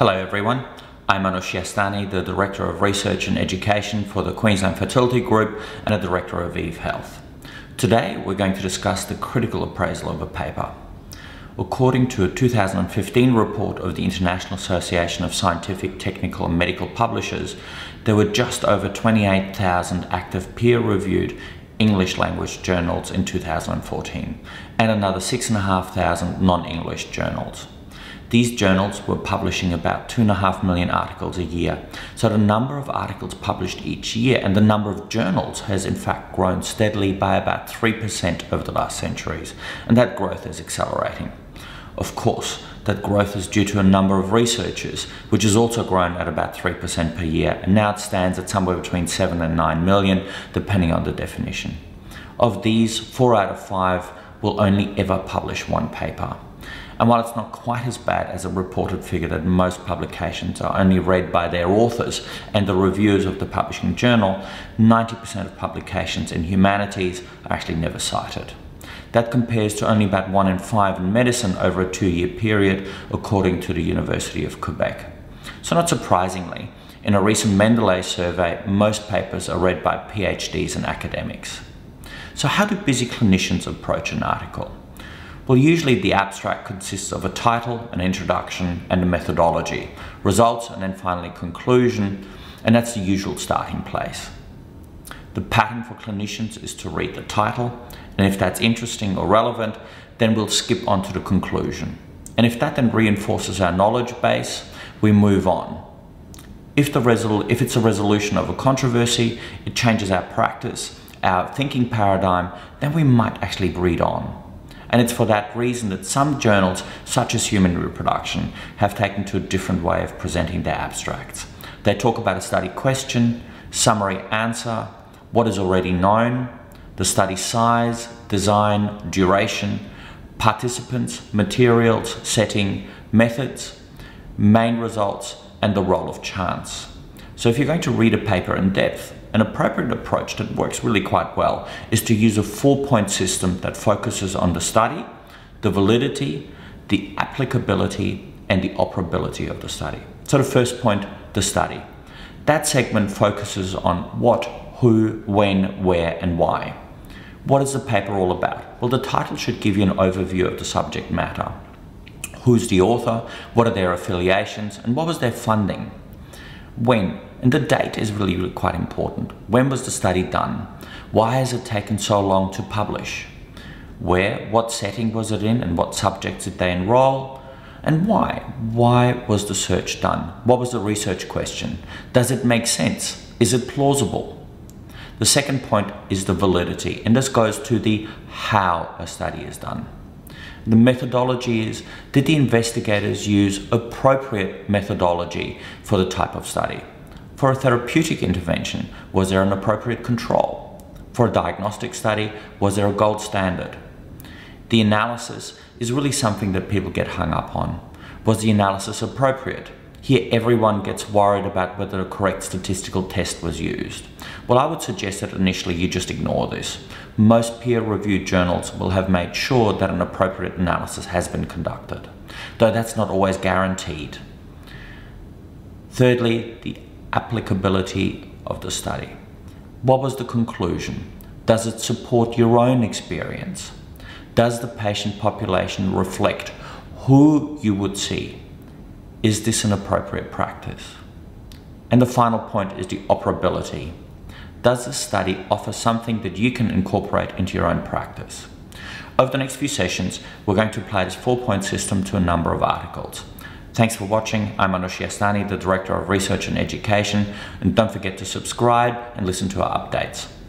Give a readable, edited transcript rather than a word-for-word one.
Hello everyone, I'm the Director of Research and Education for the Queensland Fertility Group and a Director of Eve Health. Today we're going to discuss the critical appraisal of a paper. According to a 2015 report of the International Association of Scientific, Technical and Medical Publishers, there were just over 28,000 active peer-reviewed English language journals in 2014 and another 6,500 non-English journals. These journals were publishing about 2.5 million articles a year, so the number of articles published each year and the number of journals has in fact grown steadily by about 3% over the last centuries, and that growth is accelerating. Of course, that growth is due to a number of researchers, which has also grown at about 3% per year, and now it stands at somewhere between 7 and 9 million, depending on the definition. Of these, 4 out of 5 will only ever publish one paper. And while it's not quite as bad as a reported figure that most publications are only read by their authors and the reviewers of the publishing journal, 90% of publications in humanities are actually never cited. That compares to only about 1 in 5 in medicine over a 2-year period, according to the University of Quebec. So not surprisingly, in a recent Mendeley survey, most papers are read by PhDs and academics. So how do busy clinicians approach an article? Well, usually the abstract consists of a title, an introduction, and a methodology, results, and then finally conclusion, and that's the usual starting place. The pattern for clinicians is to read the title, and if that's interesting or relevant, then we'll skip on to the conclusion. And if that then reinforces our knowledge base, we move on. If it's a resolution of a controversy, it changes our practice, our thinking paradigm, then we might actually read on. And it's for that reason that some journals, such as Human Reproduction, have taken to a different way of presenting their abstracts. They talk about a study question, summary answer, what is already known, the study size, design, duration, participants, materials, setting, methods, main results, and the role of chance. So if you're going to read a paper in depth, an appropriate approach that works really quite well is to use a 4-point system that focuses on the study, the validity, the applicability, and the operability of the study. So the first point, the study. That segment focuses on what, who, when, where, and why. What is the paper all about? Well, the title should give you an overview of the subject matter. Who's the author? What are their affiliations? And what was their funding? When? And the date is really quite important. When was the study done? Why has it taken so long to publish? Where? What setting was it in? And what subjects did they enroll? And why? Why was the search done? What was the research question? Does it make sense? Is it plausible? The second point is the validity, and this goes to the how a study is done. The methodology is, did the investigators use appropriate methodology for the type of study? For a therapeutic intervention, was there an appropriate control? For a diagnostic study, was there a gold standard? The analysis is really something that people get hung up on. Was the analysis appropriate? Here everyone gets worried about whether a correct statistical test was used. Well, I would suggest that initially you just ignore this. Most peer-reviewed journals will have made sure that an appropriate analysis has been conducted, though that's not always guaranteed. Thirdly, the applicability of the study. What was the conclusion? Does it support your own experience? Does the patient population reflect who you would see? Is this an appropriate practice? And the final point is the operability. Does the study offer something that you can incorporate into your own practice? Over the next few sessions, we're going to apply this 4-point system to a number of articles. Thanks for watching. I'm the Director of Research and Education, and don't forget to subscribe and listen to our updates.